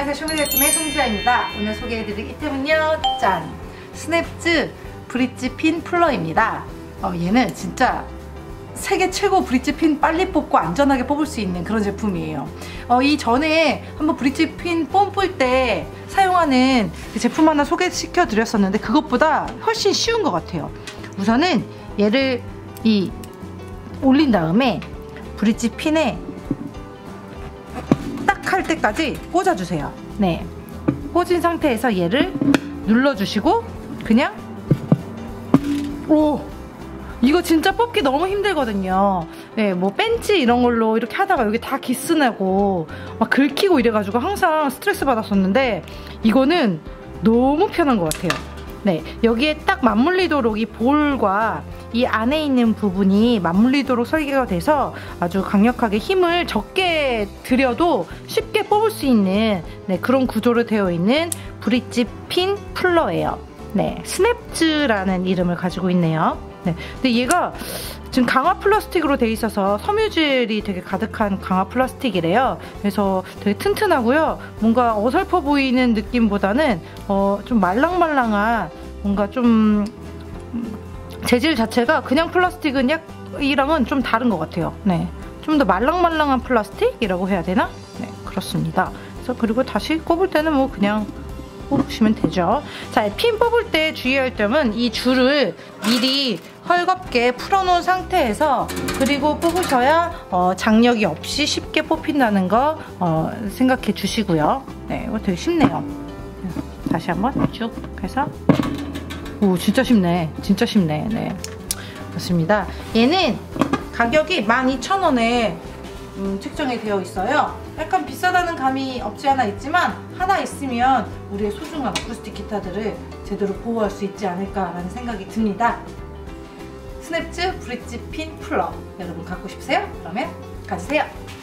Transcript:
안녕하세요. 쇼미더팀의 송지아입니다. 오늘 소개해드릴 이템은요, 짠! 스냅즈 브릿지 핀 풀러입니다. 얘는 진짜 세계 최고 브릿지 핀 빨리 뽑고 안전하게 뽑을 수 있는 그런 제품이에요. 이전에 한번 브릿지 핀 뽑을 때 사용하는 그 제품 하나 소개시켜 드렸었는데 그것보다 훨씬 쉬운 것 같아요. 우선은 얘를 올린 다음에 브릿지 핀에 딱 할 때까지 꽂아주세요. 네, 꽂은 상태에서 얘를 눌러주시고 그냥 이거 진짜 뽑기 너무 힘들거든요. 네, 뭐 벤치 이런 걸로 이렇게 하다가 여기 다 기스나고 막 긁히고 이래가지고 항상 스트레스 받았었는데 이거는 너무 편한 것 같아요. 네, 여기에 딱 맞물리도록 이 볼과 이 안에 있는 부분이 맞물리도록 설계가 돼서 아주 강력하게 힘을 적게 들여도 쉽게 뽑을 수 있는 그런 구조로 되어 있는 브릿지 핀 풀러예요. 네, 스냅즈라는 이름을 가지고 있네요. 네, 근데 얘가 지금 강화 플라스틱으로 되어 있어서 섬유질이 되게 가득한 강화 플라스틱이래요. 그래서 되게 튼튼하고요. 뭔가 어설퍼 보이는 느낌보다는 좀 말랑말랑한 뭔가 좀 재질 자체가 그냥 플라스틱은 이랑은 좀 다른 것 같아요. 네, 좀 더 말랑말랑한 플라스틱이라고 해야 되나? 네, 그렇습니다. 그래서 그리고 다시 꼽을 때는 뭐 그냥 뽑으시면 되죠. 자, 핀 뽑을 때 주의할 점은 이 줄을 미리 헐겁게 풀어놓은 상태에서 그리고 뽑으셔야 장력이 없이 쉽게 뽑힌다는 거 생각해 주시고요. 네, 이거 되게 쉽네요. 다시 한번 쭉 해서 오, 진짜 쉽네. 진짜 쉽네. 네, 그렇습니다. 얘는 가격이 12,000원에 책정이 되어 있어요. 약간 비싸다는 감이 없지 않아 있지만 하나 있으면 우리의 소중한 어쿠스틱 기타들을 제대로 보호할 수 있지 않을까라는 생각이 듭니다. 스냅즈 브릿지 핀 풀러 여러분 갖고 싶으세요? 그러면 가지세요.